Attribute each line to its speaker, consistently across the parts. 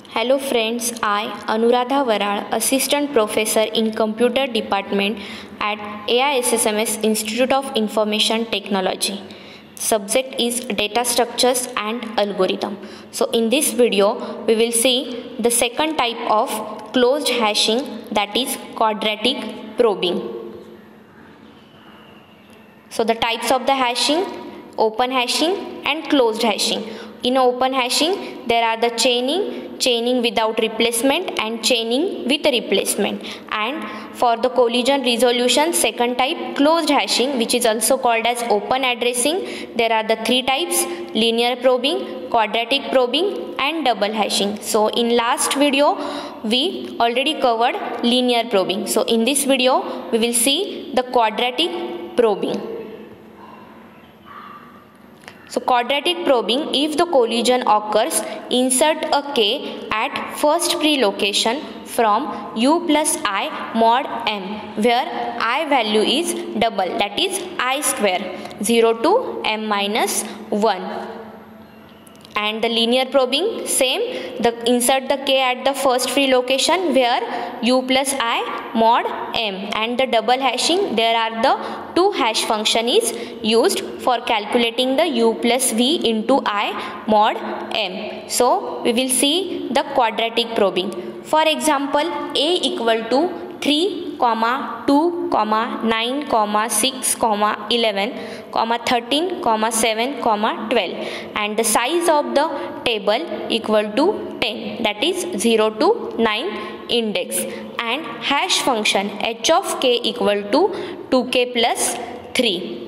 Speaker 1: Hello friends, I Anuradha Varal, Assistant Professor in Computer Department at AISSMS Institute of Information Technology. Subject is Data Structures and Algorithm. So in this video, we will see the second type of closed hashing, that is quadratic probing. So the types of the hashing: open hashing and closed hashing. In open hashing, there are the chaining without replacement and chaining with replacement. And for the collision resolution, second type, closed hashing, which is also called as open addressing, there are the three types: linear probing, quadratic probing and double hashing. So in last video, we already covered linear probing. So in this video, we will see the quadratic probing. So quadratic probing, if the collision occurs, insert a k at first pre-location from u plus I mod m, where I value is double, that is I square, 0 to m minus 1. And the linear probing, same, insert the k at the first free location where u plus I mod m. And the double hashing, there are the two hash function is used for calculating the u plus v into I mod m. So we will see the quadratic probing. For example, a equal to 3, 2, 9, 6, 11, 13, 7, 12, and the size of the table equal to 10, that is 0 to 9 index, and hash function h of k equal to 2k plus 3.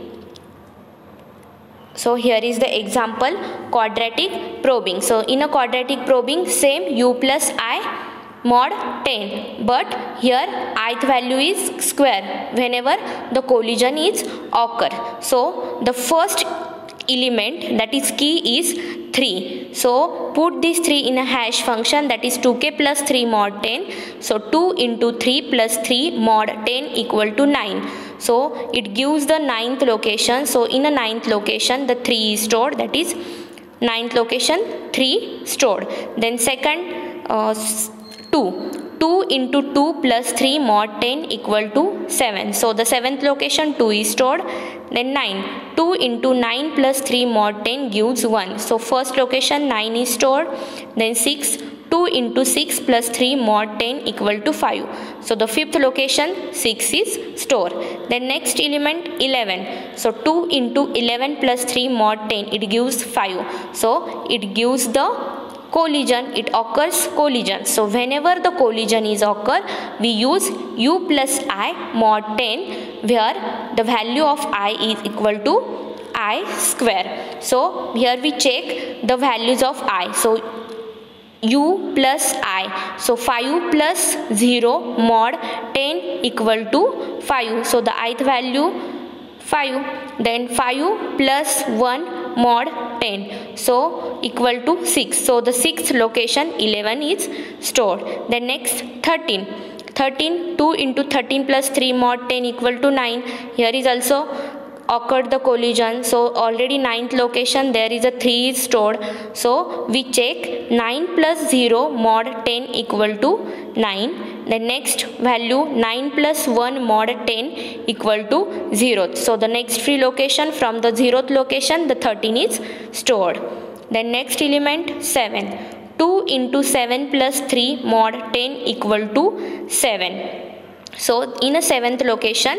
Speaker 1: So here is the example, quadratic probing. So in a quadratic probing, same, u plus I mod 10, but here ith value is square whenever the collision is occur. So the first element, that is key, is 3. So put this 3 in a hash function, that is 2k plus 3 mod 10. So 2 into 3 plus 3 mod 10 equal to 9. So it gives the 9th location. So in a 9th location, the 3 is stored, that is 9th location 3 stored. Then second, 2 into 2 plus 3 mod 10 equal to 7. So the 7th location 2 is stored. Then 9. 2 into 9 plus 3 mod 10 gives 1. So first location 9 is stored. Then 6. 2 into 6 plus 3 mod 10 equal to 5. So the fifth location 6 is stored. Then next element 11. So 2 into 11 plus 3 mod 10, it gives 5. So it gives the collision, it occurs collision. So whenever the collision is occur, we use u plus I mod 10, where the value of I is equal to I square. So here we check the values of I. So u plus I, so 5 plus 0 mod 10 equal to 5. So the ith value 5. Then 5 plus 1 mod 10, so equal to 6. So the sixth location 11 is stored. Then next 13. 2 into 13 plus 3 mod 10 equal to 9. Here is also occurred the collision. So already 9th location there is a 3 is stored. So we check 9 plus 0 mod 10 equal to 9. The next value 9 plus 1 mod 10 equal to 0th. So the next free location from the 0th location, the 13 is stored. Then next element 7. 2 into 7 plus 3 mod 10 equal to 7. So in a 7th location,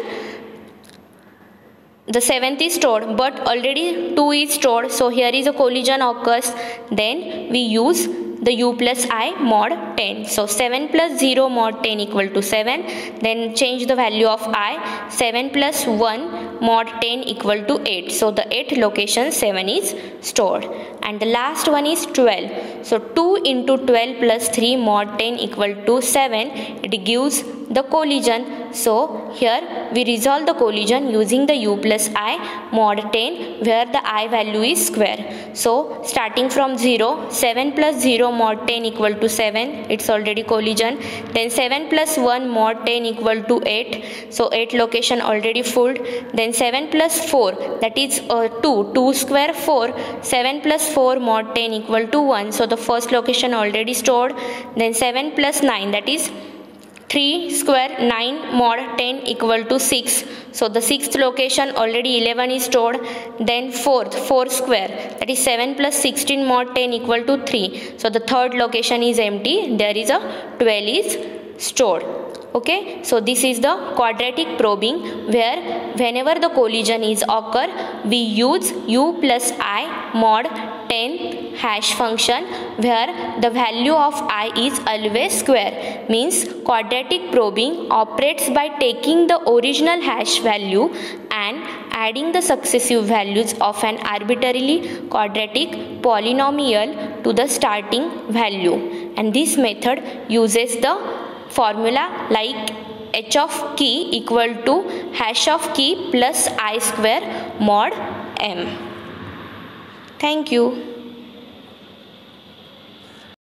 Speaker 1: the 7th is stored, but already 2 is stored. So here is a collision occurs. Then we use the u plus I mod 10. So 7 plus 0 mod 10 equal to 7. Then change the value of I. 7 plus 1 mod 10 equal to 8. So the 8th location 7 is stored. And the last one is 12. So 2 into 12 plus 3 mod 10 equal to 7. It gives the collision. So here we resolve the collision using the u plus I mod 10 where the I value is square. So starting from 0, 7 plus 0 mod 10 equal to 7, it's already collision. Then 7 plus 1 mod 10 equal to 8, so 8 location already full. Then 7 plus 4, that is 2 square 4, 7 plus 4 mod 10 equal to 1, so the first location already stored. Then 7 plus 9, that is 3 square 9 mod 10 equal to 6, so the sixth location already 11 is stored. Then 4 square, that is 7 plus 16 mod 10 equal to 3, so the third location is empty, there is a 12 is stored. Okay, so this is the quadratic probing where whenever the collision is occur, we use u plus I mod 10 hash function where the value of I is always square. Means quadratic probing operates by taking the original hash value and adding the successive values of an arbitrarily quadratic polynomial to the starting value, and this method uses the formula like h of key equal to hash of key plus I square mod m. Thank you.